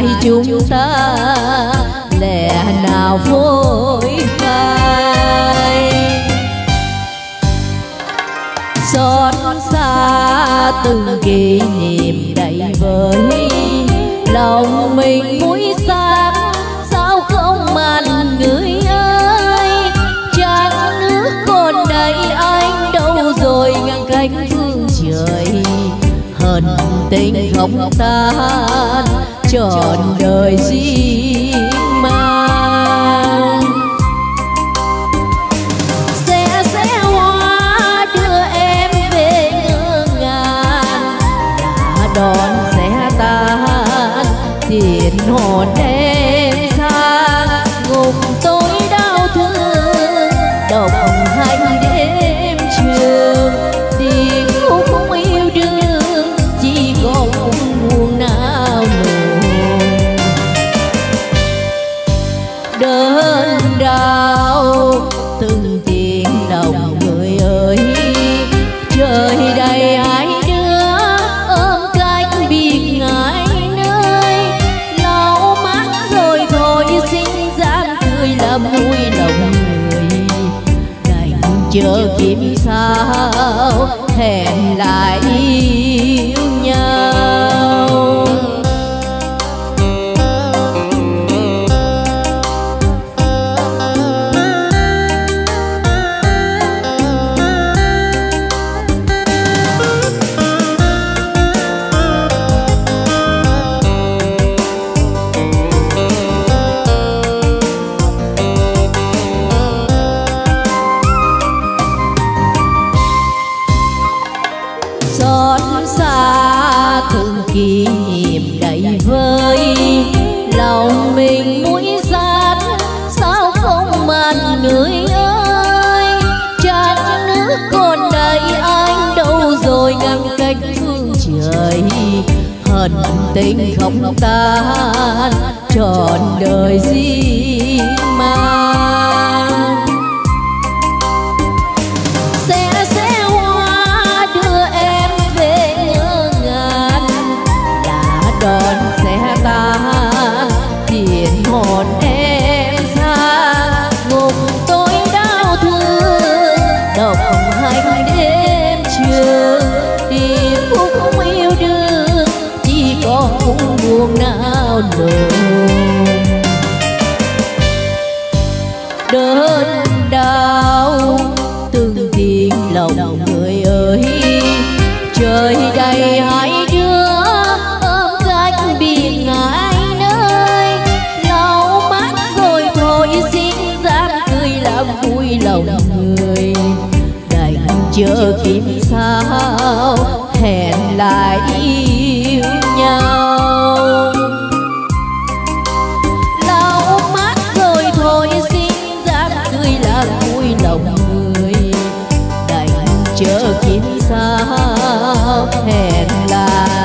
hai chúng ta lẽ nào vội phai. Xót xa từng kỷ niệm đầy vơi, lòng mình mũi sáng sao không mặn người ơi. Trăng nước còn đây anh đâu rồi ngang cánh phương trời. Hận tình không tan trọn đời riêng mang. Sẽ hoa đưa em về ngỡ ngàng, đã đón sẽ tan tiền hồn em sang. Ngục tôi đau thương đồng hành đêm trường, tìm khúc yêu đương chỉ còn buồn não nồi. Đớn đau từng tiếng lòng người ơi, trời đầy hai đứa ôm cách biệt ngại nơi. Lau mắt rồi thôi xin dáng cười làm vui lòng người, đành chờ kiếm sao hẹn lại yêu nhau. Xót xa từng kỷ niệm đầy vơi, lòng mình mũi sát sao không mặn người ơi. Trăng nước còn đây anh đâu rồi ngang cách phương trời. Hận tình không tan trọn đời riêng mang. Sẽ hoa đưa em về ngỡ ngàng, đã đón sẽ tan tiền hồn em sang. Ngục tôi đau thương đồng hành đêm trường, tìm khúc yêu đương chỉ có cũng buồn não nồi. Đớn đau từng tiếng lòng người ơi, trời đầy hai đứa ôm cách biệt ngại nơi. Lau mắt rồi thôi xin dáng cười làm vui lòng người, đành chờ kiếm sao hẹn lại yêu nhau. Lau mắt rồi thôi xin dáng cười làm vui lòng người, đành chờ kiếm sao hẹn lại